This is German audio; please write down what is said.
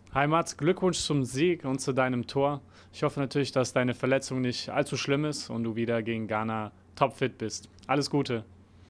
Hi Mats, Glückwunsch zum Sieg und zu deinem Tor. Ich hoffe natürlich, dass deine Verletzung nicht allzu schlimm ist und du wieder gegen Ghana topfit bist. Alles Gute.